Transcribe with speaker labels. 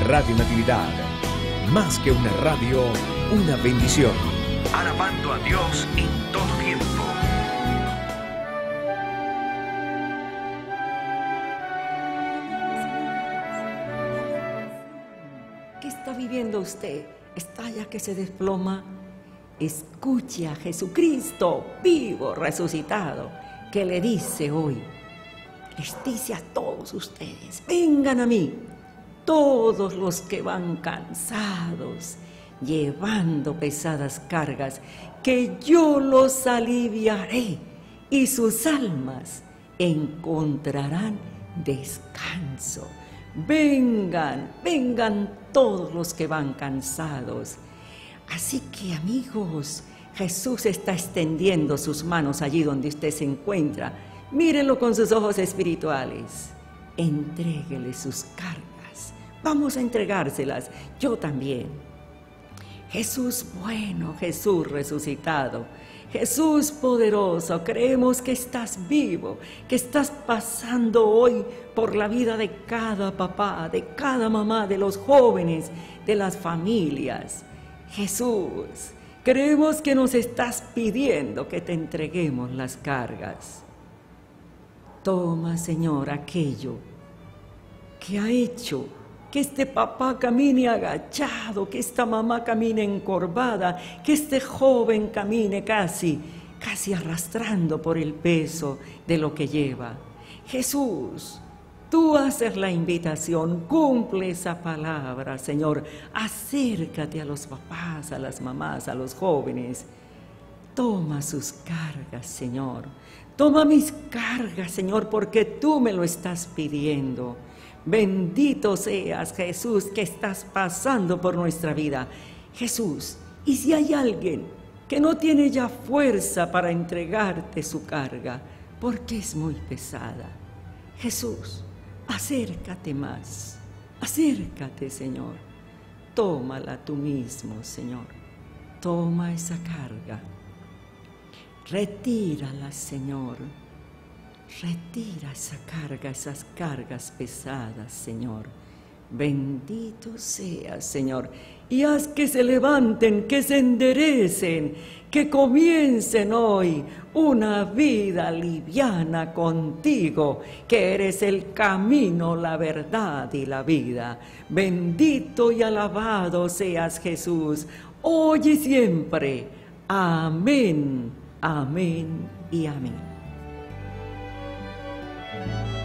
Speaker 1: Radio Natividad, más que una radio, una bendición. Alabando a Dios en todo tiempo.
Speaker 2: ¿Qué está viviendo usted? ¿Está ya que se desploma? Escuche a Jesucristo vivo, resucitado, que le dice hoy, les dice a todos ustedes, vengan a mí, todos los que van cansados, llevando pesadas cargas, que yo los aliviaré y sus almas encontrarán descanso. Vengan, vengan todos los que van cansados. Así que, amigos, Jesús está extendiendo sus manos allí donde usted se encuentra. Mírenlo con sus ojos espirituales. Entréguele sus cargas. Vamos a entregárselas. Yo también. Jesús bueno, Jesús resucitado, Jesús poderoso, creemos que estás vivo, que estás pasando hoy por la vida de cada papá, de cada mamá, de los jóvenes, de las familias. Jesús, creemos que nos estás pidiendo que te entreguemos las cargas. Toma, Señor, aquello que ha hecho que este papá camine agachado, que esta mamá camine encorvada, que este joven camine casi arrastrando por el peso de lo que lleva. Jesús, tú haces la invitación, cumple esa palabra, Señor. Acércate a los papás, a las mamás, a los jóvenes. Toma sus cargas, Señor. Toma mis cargas, Señor, porque tú me lo estás pidiendo. Bendito seas, Jesús, que estás pasando por nuestra vida. Jesús, y si hay alguien que no tiene ya fuerza para entregarte su carga, porque es muy pesada, Jesús, acércate más. Acércate, Señor. Tómala tú mismo, Señor. Toma esa carga. Retírala, Señor. Retira esa carga, esas cargas pesadas, Señor. Bendito seas, Señor. Y haz que se levanten, que se enderecen, que comiencen hoy una vida liviana contigo, que eres el camino, la verdad y la vida. Bendito y alabado seas, Jesús, hoy y siempre. Amén, amén y amén.